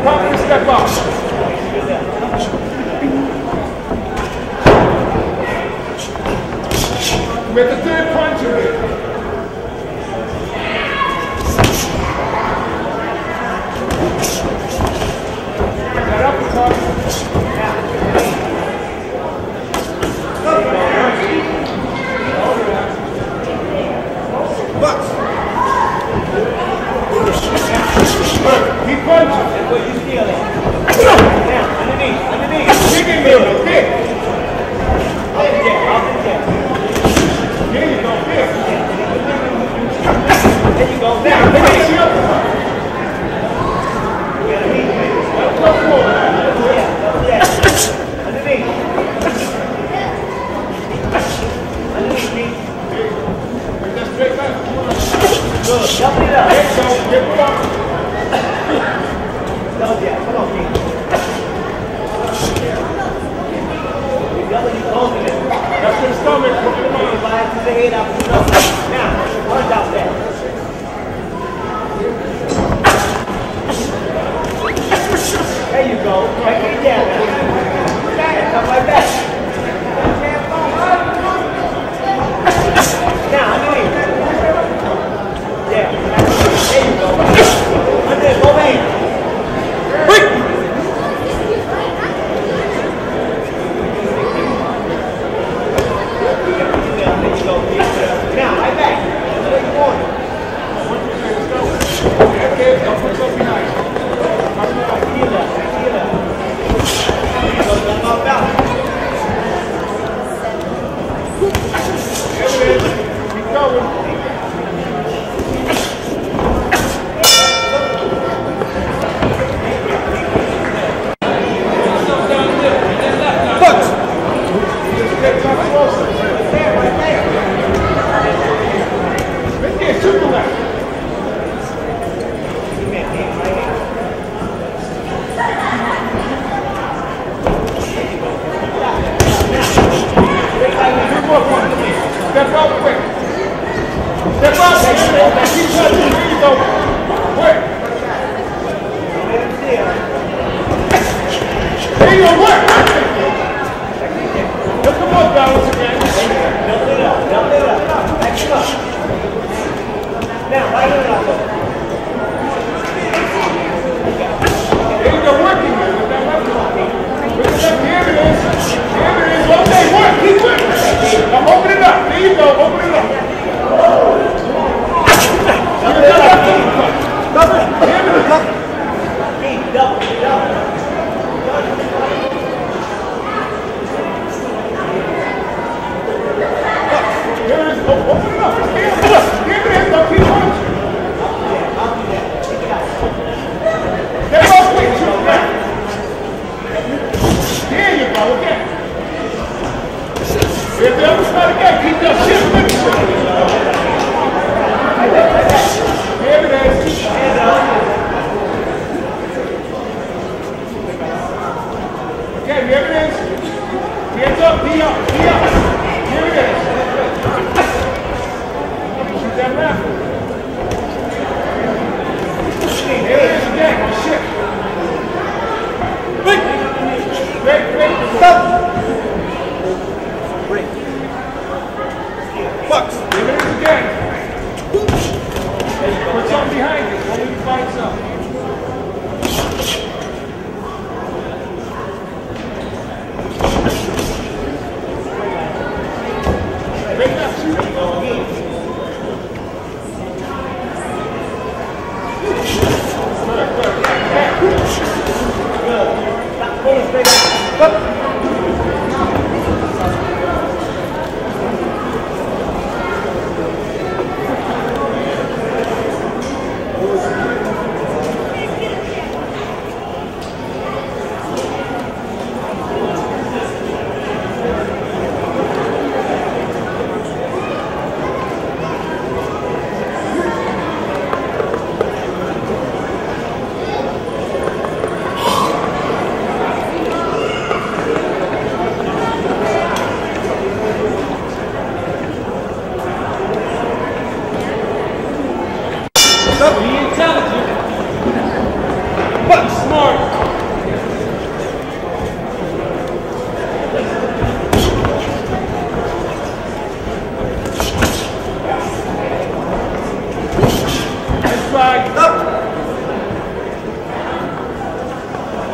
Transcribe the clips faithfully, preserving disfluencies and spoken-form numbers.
properly step up. With the third punch of it. That uppercut. Keep punching. That's what you feel it. Now, underneath, underneath. Kick in there, kick. Up and down, up and down. There you go, kick. There you go. Now, Now, finish the uppercut. you gotta meet it. Let's go forward. Yeah, up there. Underneath. Underneath, Pete. Bring that straight back. Good. Double it up. There you go, get it up. Double jab. Come on, Pete. You double, you close it. That's the stomach. Come on. Fire to the head out the stomach. Now, punch out there. There you go. Take it down now. Back, come like that. Now, underneath. Yeah. There you go. Underneath, go back. Now, right back. That's what you want. Okay, don't put something behind. Feel that, feel that. Go, go, go, go. There it is. Keep going. Step up quick. Step up. Keep touching. There you go. Quick. There you go. Work. Just come on, balance again. Double it up, double it up. Back it up. Now, right it up. There you go. Working. With that left arm. With the left. Here it is. Here it is. Okay, work. Keep working. Now open it up. There you go. Open it up.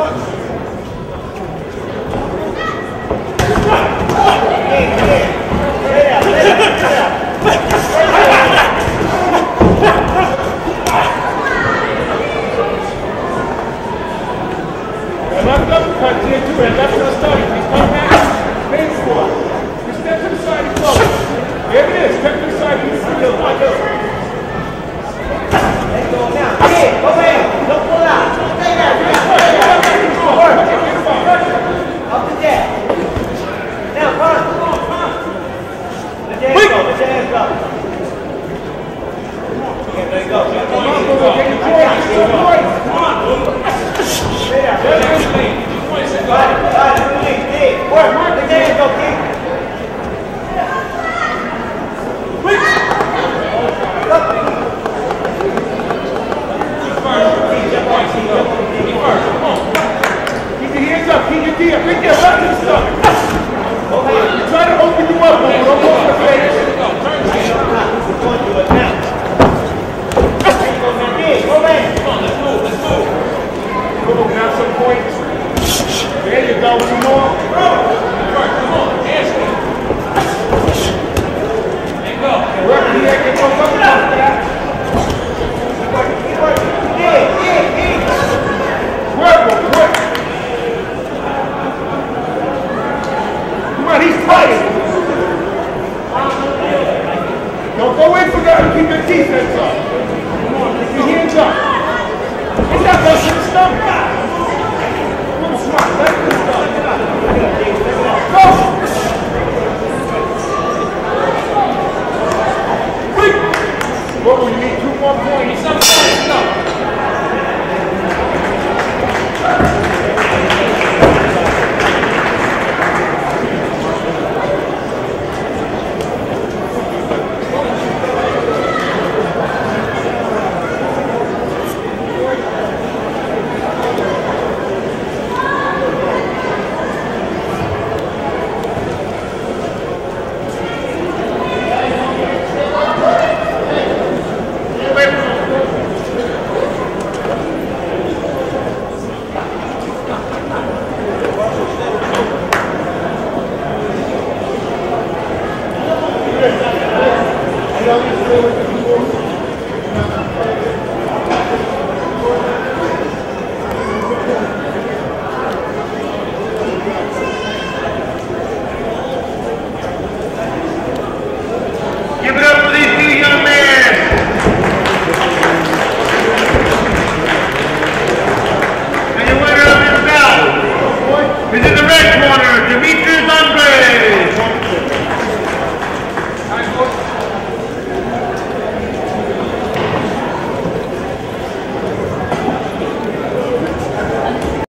Come on,